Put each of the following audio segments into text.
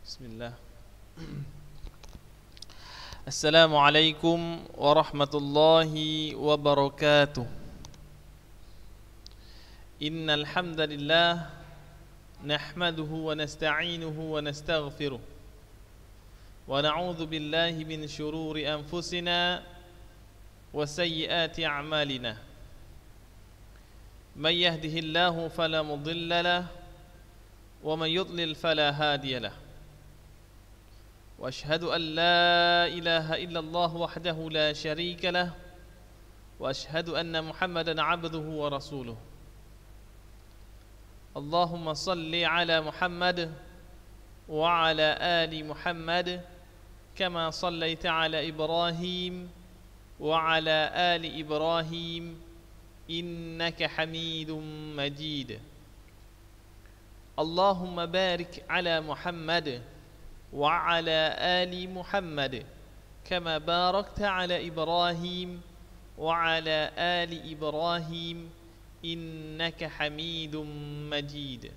بسم الله. السلام عليكم ورحمة الله وبركاته. إن الحمد لله نحمده ونستعينه ونستغفره ونعوذ بالله من شرور أنفسنا وسيئات أعمالنا. من يهده الله فلا مضل له ومن يضلل فلا هادي له. وأشهد أن لا إله إلا الله وحده لا شريك له وأشهد أن محمدا عبده ورسوله. اللهم صل على محمد وعلى آل محمد كما صليت على إبراهيم وعلى آل إبراهيم إنك حميد مجيد. اللهم بارك على محمد وعلى آل محمد كما باركت على إبراهيم وعلى آل إبراهيم إنك حميد مجيد.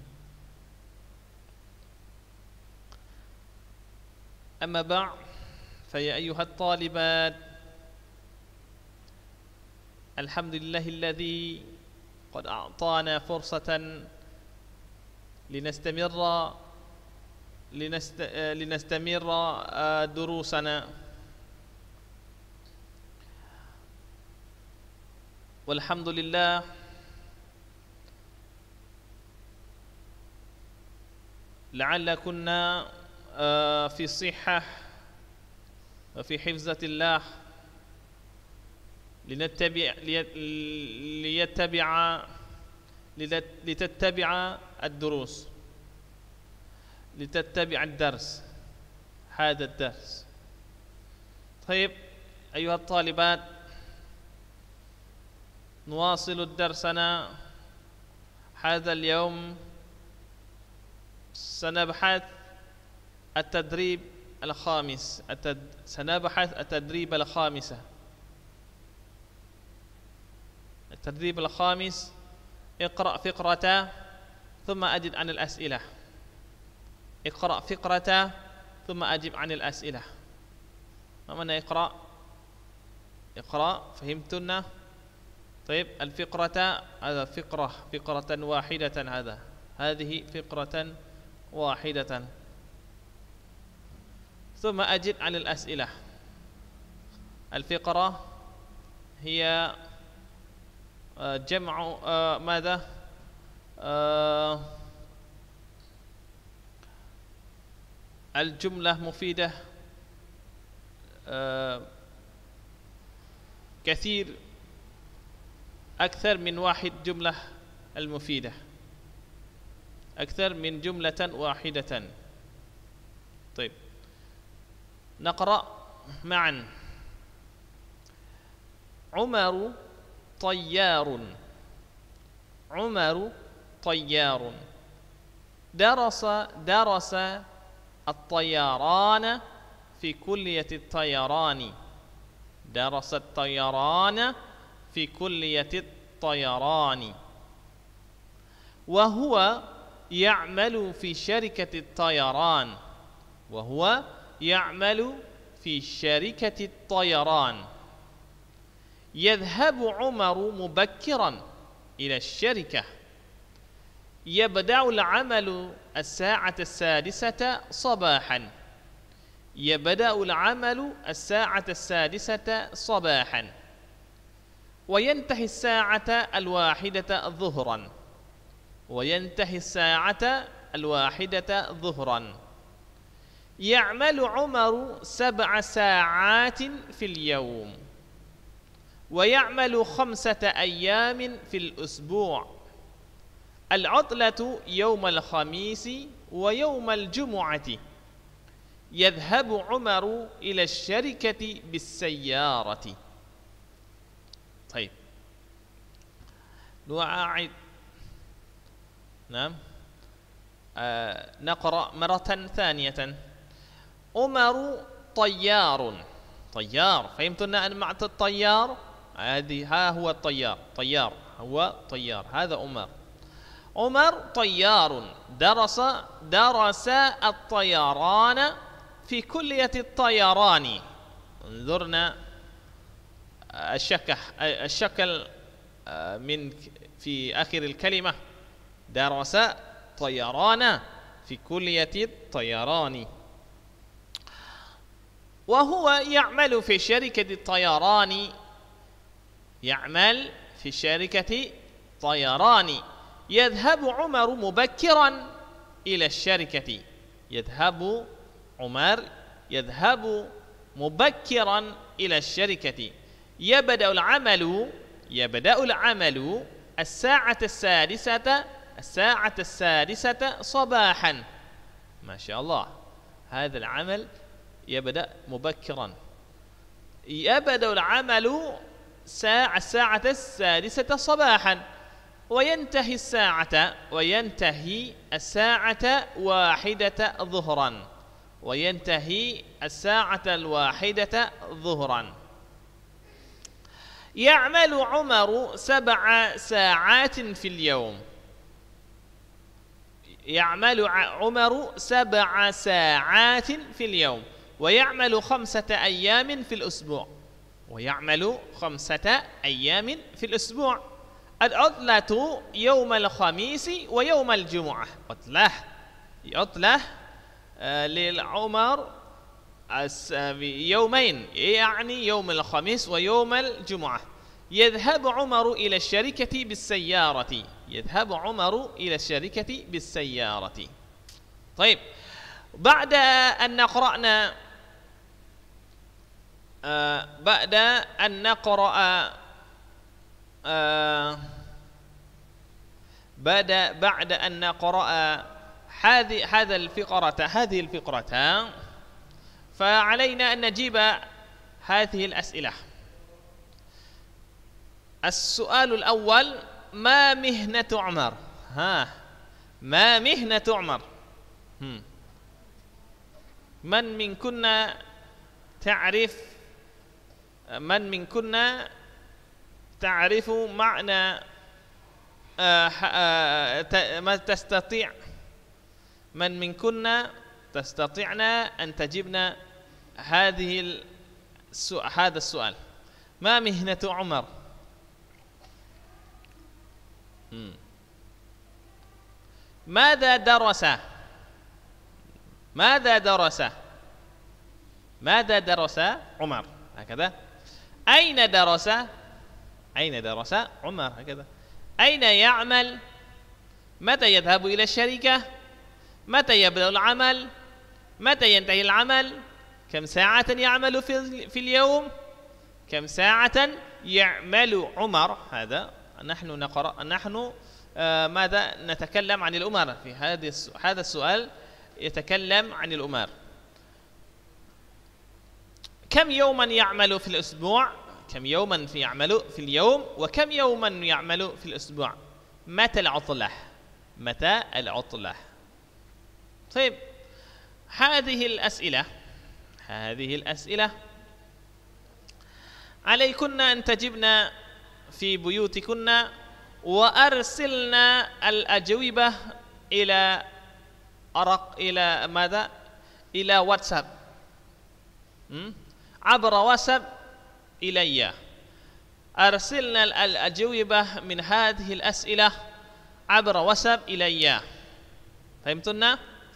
أما بعد، فيا أيها الطالبات، الحمد لله الذي قد أعطانا فرصة لنستمر دروسنا، والحمد لله لعل كنا في صحة وفي حفظة الله لتتبع الدروس، لتتبع الدرس، هذا الدرس. طيب أيها الطالبات، نواصل درسنا هذا اليوم. سنبحث التدريب الخامس، سنبحث التدريب الخامس. التدريب الخامس: اقرأ فقرة ثم أجب عن الأسئلة. اقرأ فقرة ثم أجب عن الأسئلة. ما معنى اقرأ؟ اقرأ، فهمتنا؟ طيب الفقرة، هذا فقرة واحدة، هذه فقرة واحدة. ثم أجب عن الأسئلة. الفقرة هي جمع ماذا؟ الجملة مفيدة كثير، أكثر من واحد جملة المفيدة، أكثر من جملة واحدة. طيب نقرأ معا. عمر طيار. عمر طيار. درس الطيران في كلية الطيران. درس الطيران في كلية الطيران. وهو يعمل في شركة الطيران. وهو يعمل في شركة الطيران. يذهب عمر مبكرا إلى الشركة. يبدأ العمل الساعة 6 صباحا. يبدأ العمل الساعة 6 صباحا وينتهي الساعة 1 ظهرا. وينتهي الساعة 1 ظهرا. يعمل عمر 7 ساعات في اليوم، ويعمل 5 أيام في الأسبوع. العطلة يوم الخميس ويوم الجمعة. يذهب عمر إلى الشركة بالسيارة. طيب نعيد. نعم، نقرأ مرة ثانية. عمر طيار. طيار، فهمتنا أن معنى الطيار؟ ها هو الطيار. طيار هو طيار، هذا عمر. عمر طيار درس الطيران في كلية الطيران. انظرنا الشكل من في آخر الكلمة، درس طيران في كلية الطيران. وهو يعمل في شركة الطيران، يعمل في شركة طيران. يذهب عمر مبكرا إلى الشركة. يذهب مبكرا إلى الشركة. يبدأ العمل الساعة السادسة صباحا. ما شاء الله، هذا العمل يبدأ مبكرا. يبدأ العمل الساعة السادسة صباحا، وينتهي الساعة 1 ظهرا. يعمل عمر 7 ساعات في اليوم. ويعمل 5 أيام في الأسبوع. العطلة يوم الخميس ويوم الجمعة. عطلة للعمر يومين، يعني يوم الخميس ويوم الجمعة. يذهب عمر إلى الشركة بالسيارة. طيب، بعد أن نقرأ هذه الفقرة، فعلينا أن نجيب هذه الأسئلة. السؤال الأول: ما مهنة عمر؟ ما مهنة عمر؟ من منكن تعرف معنى ما تستطيع؟ من منكن تستطيعن أن تجيبن هذا السؤال؟ ما مهنة عمر؟ ماذا درس عمر؟ هكذا. أين درس عمر؟ هكذا. أين يعمل؟ متى يذهب إلى الشركة؟ متى يبدأ العمل؟ متى ينتهي العمل؟ كم ساعة يعمل في اليوم؟ كم ساعة يعمل عمر؟ هذا نحن نقرأ. ماذا نتكلم عن الأمر في هذا السؤال؟ يتكلم عن الأمر. كم يوما يعمل في الأسبوع؟ كم يوما يعمل في اليوم؟ وكم يوما يعمل في الأسبوع؟ متى العطلة؟ طيب، هذه الأسئلة عليكن أن تجبن في بيوتكن، وأرسلنا الأجوبة إلى واتساب، عبر واتساب إلي. أرسلنا الأجوبة من هذه الأسئلة عبر واتساب إلي. فهمتنا؟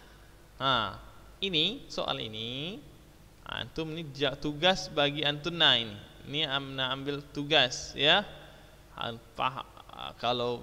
Ini soal ini antum ini tugas bagi antuna ini. Ini ambil tugas ya. Kalau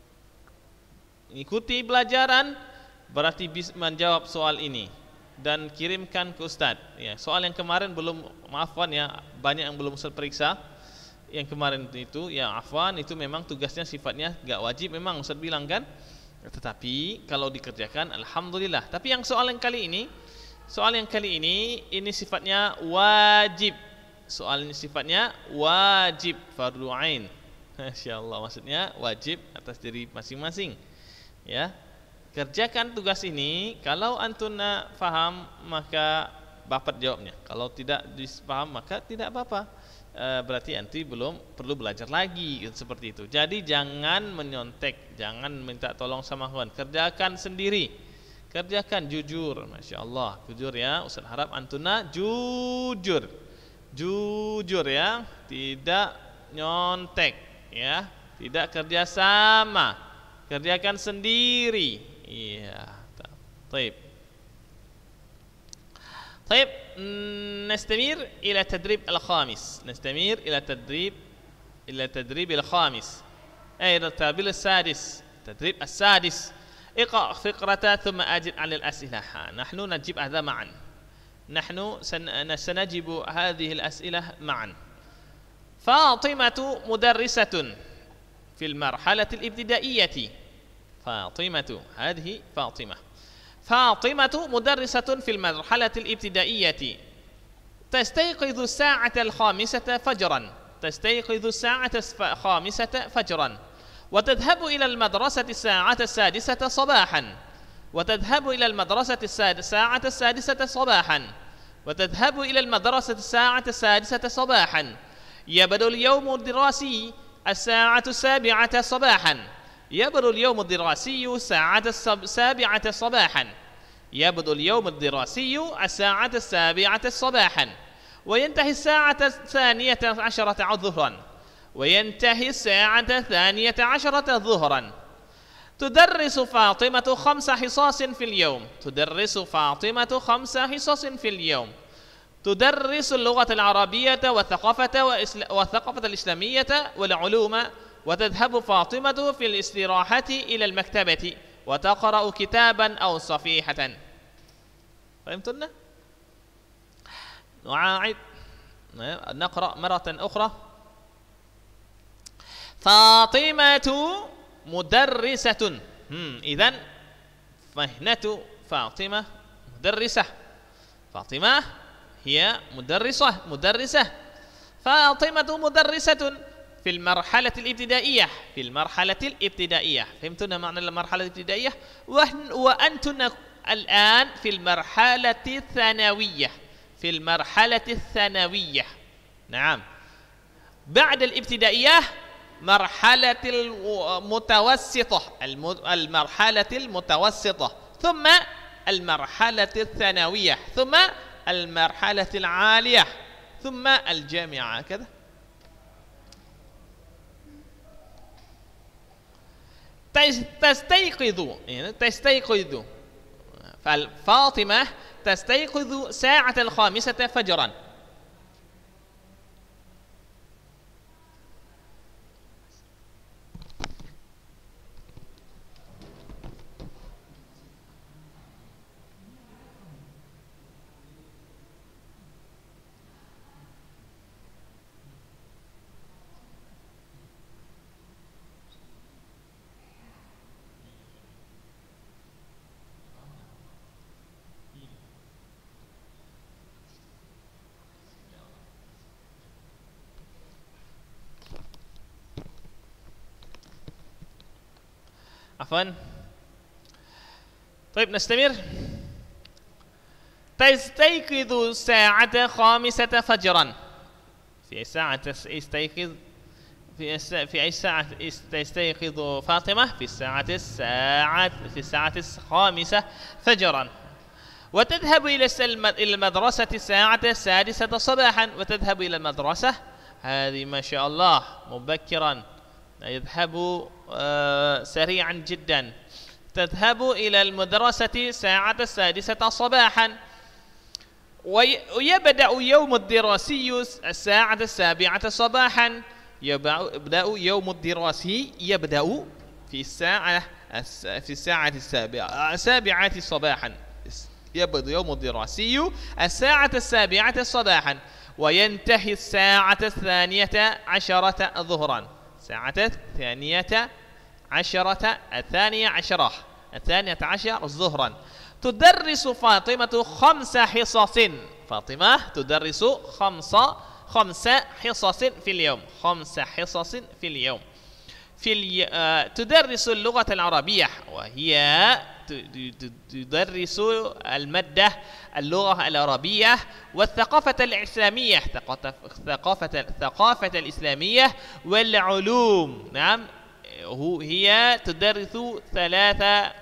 ikuti pelajaran berarti bisa menjawab soal ini dan kirimkan ke Ustadz. Ya, soal yang kemarin belum, maafkan ya, banyak yang belum Ustadz periksa. Yang kemarin itu ya afwan, itu memang tugasnya sifatnya gak wajib, memang Ustadz bilang kan. Tetapi kalau dikerjakan alhamdulillah. Tapi yang soal yang kali ini ini sifatnya wajib. Soal ini sifatnya wajib, fardu ain. Masyaallah, maksudnya wajib atas diri masing-masing. Ya. Kerjakan tugas ini. Kalau antuna faham maka bapak jawabnya. Kalau tidak dipaham maka tidak apa-apa. berarti anti belum perlu belajar lagi seperti itu. Jadi jangan menyontek, jangan minta tolong sama kawan, kerjakan sendiri, kerjakan jujur. Masya Allah, jujur ya. Ustaz harap antuna jujur, jujur ya, tidak nyontek ya, tidak kerjasama, kerjakan sendiri. Iya, طيب. طيب نستمر إلى التدريب الخامس، نستمر إلى التدريب الخامس، أي التدريب السادس، التدريب السادس. اقرأ فقرة ثم أجب على الأسئلة. نحن نجيب هذا معا، نحن سنجيب هذه الأسئلة معا. فاطمة مدرسة في المرحلة الابتدائية. فاطمة، هذه فاطمة. فاطمة مدرسة في المرحلة الابتدائية، تستيقظ الساعة 5 فجرا، تستيقظ الساعة 5 فجرا، وتذهب إلى المدرسة الساعة 6 صباحا، وتذهب إلى المدرسة الساعة 6 صباحا، وتذهب إلى المدرسة الساعة 6 صباحا. يبدأ اليوم الدراسي الساعة 7 صباحا، يبدأ اليوم الدراسي الساعة 7 صباحا، يبدأ اليوم الدراسي الساعة 7 صباحا، وينتهي الساعة 12 ظهرا، وينتهي الساعة 12 ظهرا. تدرس فاطمة 5 حصص في اليوم، تدرس فاطمة 5 حصص في اليوم. تدرس اللغة العربية والثقافة الإسلامية والعلوم. وتذهب فاطمة في الاستراحة إلى المكتبة وتقرأ كتابا أو صفيحة. فهمتنا؟ نعيد، نقرأ مرة أخرى. فاطمة مدرسة. إذن مهنة فاطمة مدرسة. فاطمة هي مدرسة. فاطمة مدرسة في المرحلة الابتدائية، في المرحلة الابتدائية. فهمتنا معنى المرحلة الابتدائية؟ وأنتن الآن في المرحلة الثانوية، في المرحلة الثانوية. نعم، بعد الابتدائية مرحلة المتوسطة، المرحلة المتوسطة، ثم المرحلة الثانوية، ثم المرحلة العالية، ثم الجامعة. كذا. تستيقظ فاطمة تستيقظ ساعة 5 فجرا. عفوا. طيب نستمر. تستيقظ الساعة 5 فجرا. في أي ساعة تستيقظ؟ في أي ساعة تستيقظ فاطمة؟ في الساعة 5 فجرا. وتذهب إلى المدرسة الساعة 6 صباحا، وتذهب إلى المدرسة، هذه ما شاء الله مبكرا، يذهب سريعا جدا. تذهب إلى المدرسة الساعة 6 صباحا، ويبدأ يوم الدراسي الساعة 7 صباحا. يبدأ يوم الدراسي، يبدأ في الساعة 7 صباحا، يبدأ يوم الدراسي الساعة 7 صباحا، وينتهي الساعة 12 ظهرا، الساعة 12 ظهرا. تدرس فاطمة 5 حصص. فاطمة تدرس 5 حصص في اليوم، 5 حصص في اليوم. تدرس اللغة العربية، وهي تدرس المادة اللغة العربية والثقافة الإسلامية، الثقافة الإسلامية والعلوم. نعم، هي تدرس ثلاث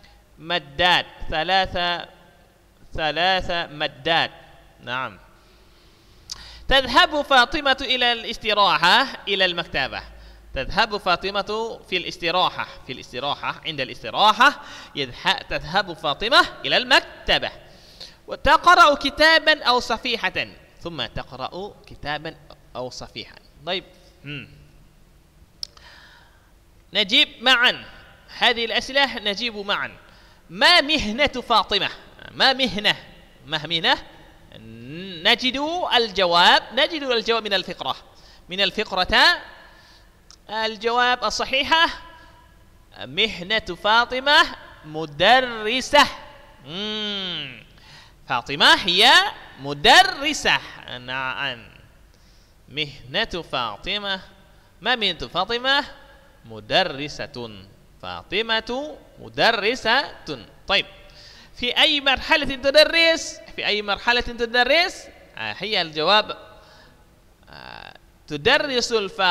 مادات. نعم. تذهب فاطمة إلى الاستراحة إلى المكتبة. تذهب فاطمة في الاستراحة عند الاستراحة تذهب فاطمة إلى المكتبة وتقرأ كتابا أو صفيحة، ثم تقرأ كتابا أو صفيحة. طيب، نجيب معا هذه الأسئلة، نجيب معا. ما مهنة فاطمة؟ ما مهنة نجد الجواب من الفقرة الجواب الصحيحة: مهنة فاطمة مدرسة. فاطمة هي مدرسة. نعم، مهنة فاطمة. ما مهنة فاطمة؟ مدرسة. فاطمة مدرسة. طيب، في أي مرحلة تدرس؟ هي الجواب: تدرس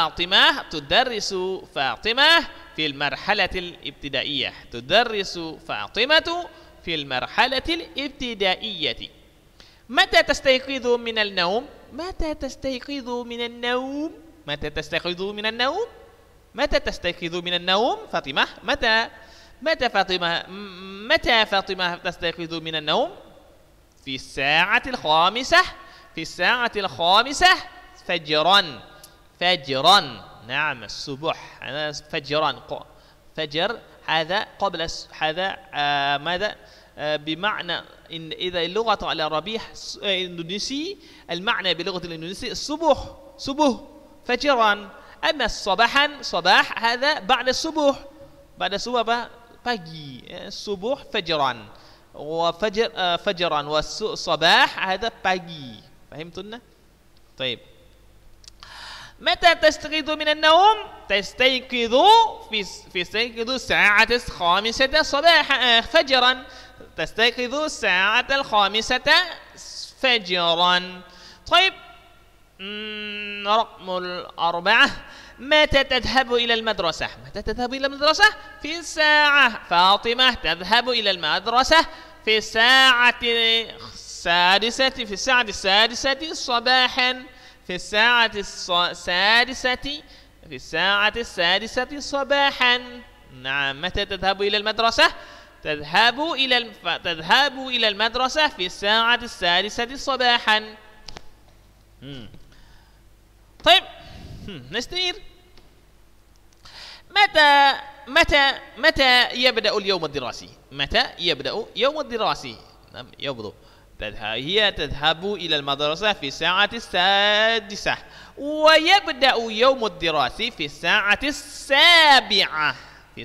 فاطمة في المرحلة الابتدائية. تدرس فاطمة في المرحلة الابتدائية. متى تستيقظ من النوم؟ متى تستيقظ من النوم فاطمة؟ متى فاطمة تستيقظ من النوم؟ في الساعة الخامسة فجرا. نعم، الصبح. فجر هذا قبل هذا ماذا؟ بمعنى إن إذا اللغة العربية الإندونيسي، المعنى بلغة الإندونيسي الصبح، فجرا. أما صباح هذا بعد الصبح pagi. الصبح فجرا، فجرا، والصباح هذا pagi. فهمتنا؟ طيب، متى تستيقظ من النوم؟ تستيقظ الساعة 5 صباحا فجرا. تستيقظ الساعة 5 فجرا. طيب، رقم 4: متى تذهب إلى المدرسة؟ في الساعة. فاطمة تذهب إلى المدرسة في الساعة السادسة صباحا. في الساعة السادسة صباحا. نعم. متى تذهب إلى المدرسة؟ تذهب إلى المدرسة في الساعة 6 صباحا. طيب، نستمر. متى يبدأ اليوم الدراسي؟ هي تذهب إلى المدرسة في الساعة 6 ويبدأ يوم الدراسي في الساعة 7.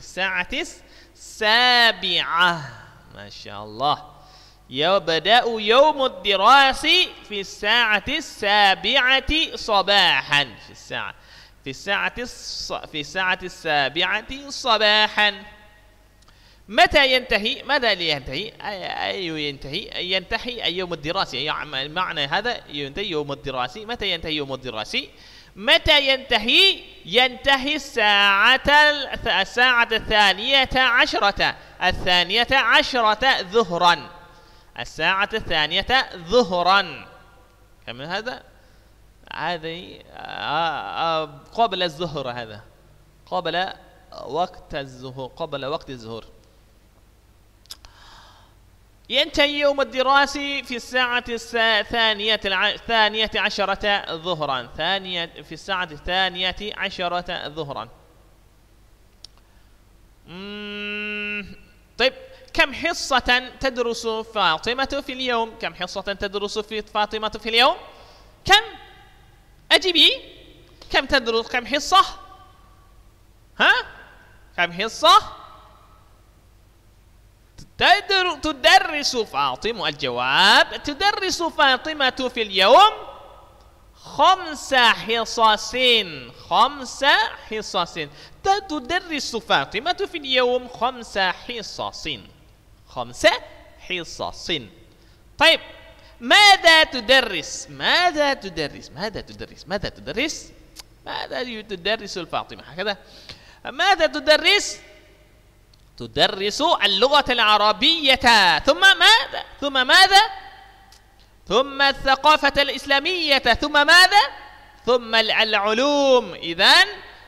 ما شاء الله. يبدأ يوم الدراسي في الساعة 7 صباحا. في الساعة 7 صباحا. متى ينتهي؟ ينتهي اليوم الدراسي. يعني معنى هذا ينتهي يوم الدراسي. متى ينتهي يوم الدراسي؟ ينتهي الساعة 12 ظهرا. الساعة 2 ظهرا. كم هذا؟ هذه قبل الظهر. هذا قبل وقت الظهر. ينتهي يوم الدراسي في الساعة 12 ظهرا. في الساعة 12 ظهرا. طيب، كم حصة تدرس فاطمة في اليوم؟ كم كم؟ أجيبي. كم حصة؟ كم حصة تدرس فاطمة؟ الجواب: تدرس فاطمة في اليوم 5 حصص. تدرس فاطمة في اليوم 5 حصص. 5 حصص. طيب ماذا تدرس؟ ماذا تدرس؟ ماذا تدرس؟ ماذا تدرس؟ ماذا تدرس الفاطمة؟ هكذا. ماذا تدرس؟ تدرس اللغة العربية، ثم ماذا؟ ثم ماذا؟ ثم الثقافة الإسلامية، ثم ماذا؟ ثم العلوم. إذن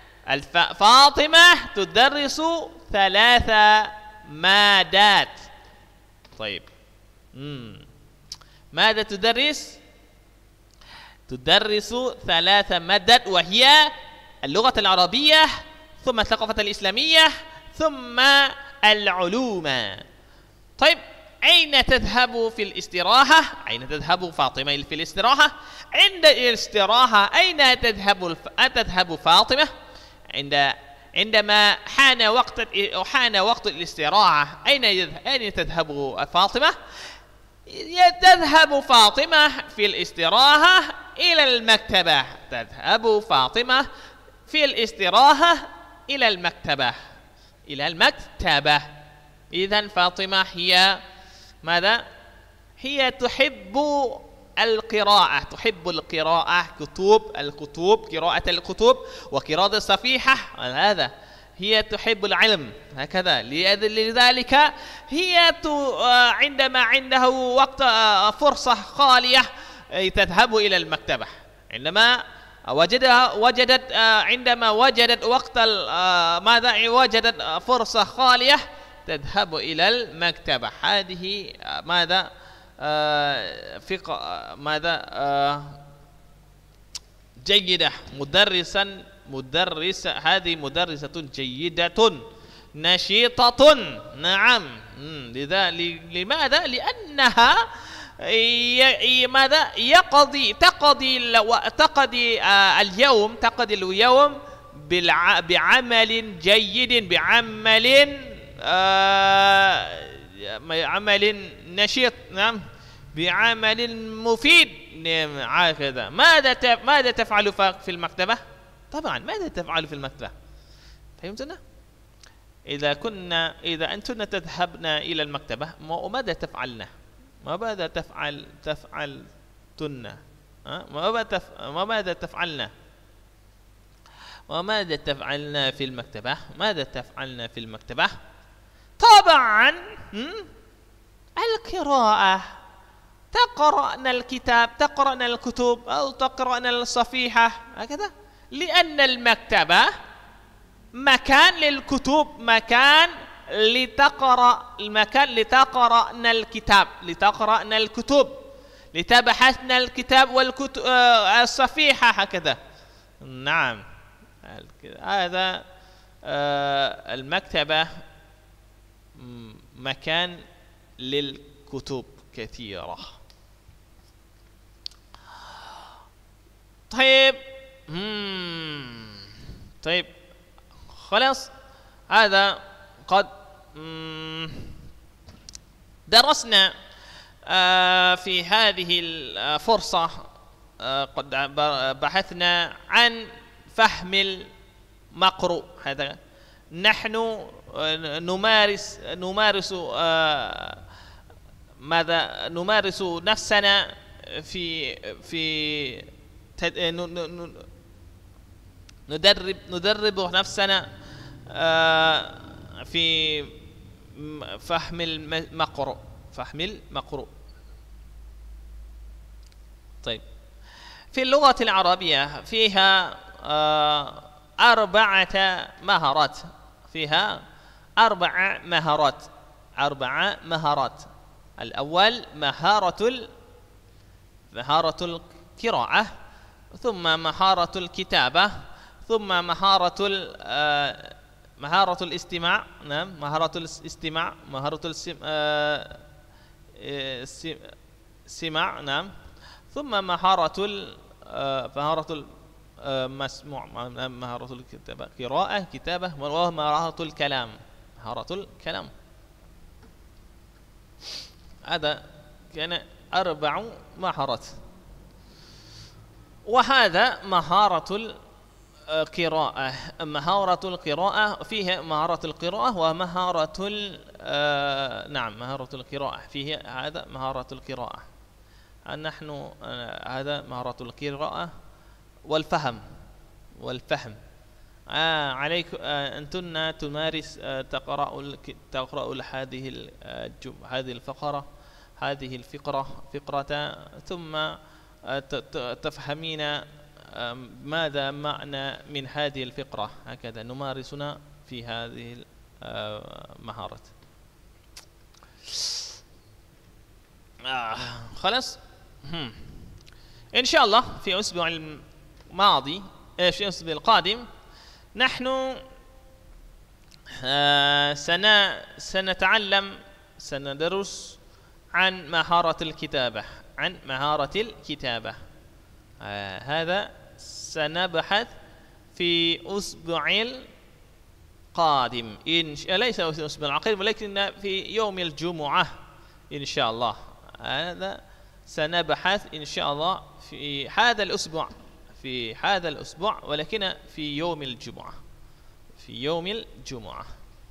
فاطمة تدرس 3 مادات. طيب ماذا تدرس؟ تدرس 3 مادات، وهي اللغة العربية، ثم الثقافة الإسلامية، ثم العلوم. طيب أين تذهب في الاستراحة؟ أين تذهب فاطمة في الاستراحة؟ عند الاستراحة أين تذهب فاطمة؟ عندما حان وقت الاستراحة أين تذهب فاطمة؟ تذهب فاطمة في الاستراحة إلى المكتبة. تذهب فاطمة في الاستراحة إلى المكتبة. إلى المكتبة. إذن فاطمة هي ماذا؟ هي تحب القراءة، تحب القراءة، قراءة الكتب وقراءة الصفيحة. هذا هي تحب العلم هكذا. لذلك هي عندما عنده وقت فرصة خالية تذهب إلى المكتبة. عندما وجدت وقت ماذا؟ وجدت فرصة خالية تذهب إلى المكتبة. هذه ماذا؟ جيدة. هذه مدرسة جيدة نشيطة. نعم. لماذا؟ لأنها تقضي اليوم بعمل جيد، بعمل نشيط. نعم، بعمل مفيد. هكذا. ماذا تفعل في المكتبة؟ طبعا ماذا تفعل في المكتبة؟ فهمتنا؟ إذا أنتن تذهبن إلى المكتبة، ماذا تفعلن؟ ماذا تفعلتن؟ ماذا تفعلن؟ وماذا تفعلن في المكتبة؟ ماذا تفعلن في المكتبة؟ طبعا القراءة. تقرأن الكتاب، تقرأن الكتب، أو تقرأن الصفيحة هكذا. لأن المكتبة مكان للكتب، مكان لتقرأن الكتاب، لتقرأن الكتب، لتبحثن الكتاب والكتب الصفيحة هكذا. نعم. هذا المكتبة مكان للكتب كثيرة. طيب خلاص. هذا قد درسنا في هذه الفرصة، قد بحثنا عن فهم المقروء. هذا نحن نمارس نفسنا في ندرب نفسنا في فهم المقروء. طيب في اللغة العربية فيها 4 مهارات. فيها 4 مهارات. الأول مهارة القراءة، ثم مهارة الكتابة، ثم مهارة الاستماع. نعم، مهارة الاستماع، مهارة السماع. نعم، ثم مهارة المسموع، مهارة الكتابة، قراءة، كتابة، ومهارة الكلام، مهارة الكلام. هذا كان 4 مهارات. وهذا مهارة القراءة. مهارة القراءة فيها مهارة القراءة ومهارة نعم مهارة القراءة فيه، هذا مهارة القراءة. نحن هذا مهارة القراءة والفهم. عليك أنتن تمارس تقرأ هذه الفقرة ثم تفهمين ماذا معنى من هذه الفقرة. هكذا نمارسنا في هذه المهارة. خلاص إن شاء الله في الأسبوع الماضي في الأسبوع القادم نحن سندرس عن مهارة الكتابة. هذا سنبحث في أسبوع القادم ليس في الأسبوع القادم ولكن في يوم الجمعة إن شاء الله. هذا سنبحث إن شاء الله في هذا الأسبوع ولكن في يوم الجمعة.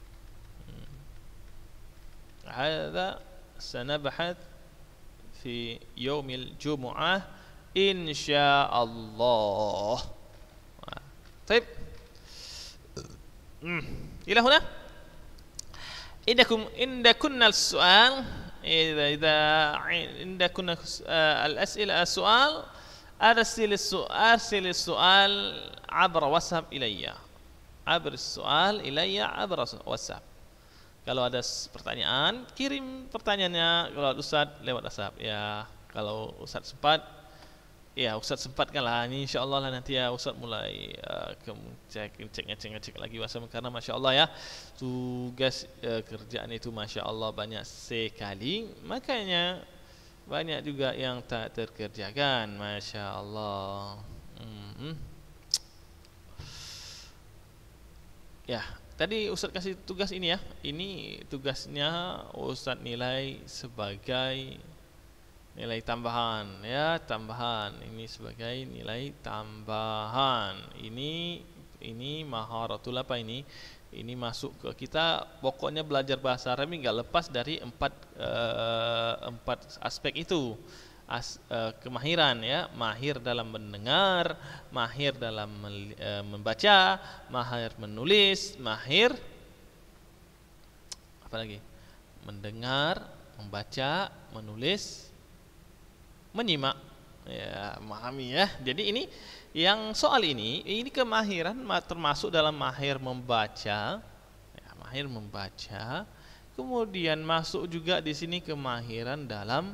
هذا سنبحث في يوم الجمعة إن شاء الله. طيب إلى هنا عندكم السؤال. إذا عندكم السؤال أرسل السؤال عبر واتساب إلي. عبر WhatsApp. Kalau ada pertanyaan, kirim pertanyaannya kalau Ustaz lewat WhatsApp ya. Kalau Ustaz sempat, ya Ustaz sempatkan lah. Ini insyaallah lah nanti ya Ustaz mulai ngecek lagi WhatsApp karena Masya Allah ya tugas kerjaan itu Masya Allah banyak sekali. Makanya banyak juga yang tak terkerjakan. Masya Allah. Ya, tadi Ustaz kasih tugas ini ya. Ini tugasnya Ustaz nilai sebagai nilai tambahan ya, Ini sebagai nilai tambahan. Ini maharatul apa ini? Ini masuk ke kita pokoknya belajar bahasa Arab enggak lepas dari empat aspek itu. Kemahiran ya, mahir dalam mendengar, mahir dalam membaca, mahir menulis, mahir apa lagi? Mendengar, membaca, menulis, menyimak, ya, memahami ya. Jadi ini yang soal ini kemahiran termasuk dalam mahir membaca, ya, mahir membaca. Kemudian masuk juga di sini kemahiran dalam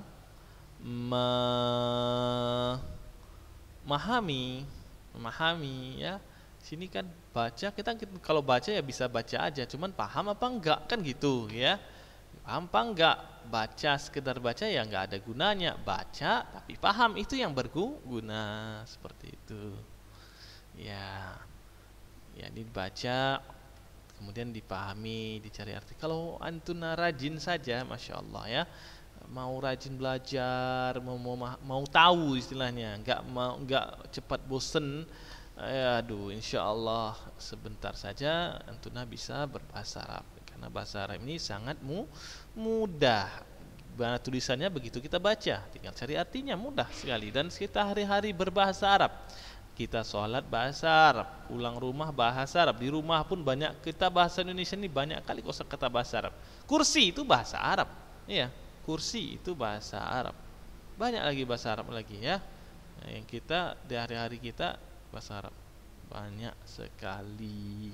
memahami ya. Sini kan baca, kita kalau baca ya bisa baca aja, cuman paham apa enggak kan gitu ya. Paham apa enggak? Baca sekedar baca ya enggak ada gunanya. Baca tapi paham itu yang berguna, seperti itu. Ya dibaca kemudian dipahami, dicari arti. Kalau antuna rajin saja Masya Allah ya, mau rajin belajar, mau tahu istilahnya, enggak cepat bosen. Aduh, insya Allah sebentar saja antuna bisa berbahasa Arab. Karena bahasa Arab ini sangat mudah. Bahasa tulisannya begitu kita baca, tinggal cari artinya, mudah sekali. Dan kita hari-hari berbahasa Arab. Kita sholat bahasa Arab, pulang rumah bahasa Arab, di rumah pun banyak kita bahasa Indonesia ini banyak kali kosakata bahasa Arab. Kursi itu bahasa Arab, iya. Kursi itu bahasa Arab. Banyak lagi bahasa Arab lagi ya. Yang kita di hari-hari kita bahasa Arab banyak sekali.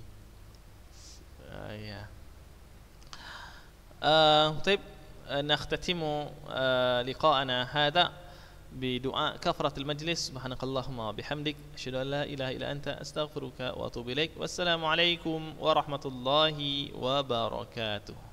Ya. طيب نختتم لقاءنا هذا بدعاء كفرة المجلس. سبحانك اللهم وبحمدك أشهد أن لا إله إلا أنت أستغفرك وأتوب إليك. والسلام عليكم ورحمة الله وبركاته.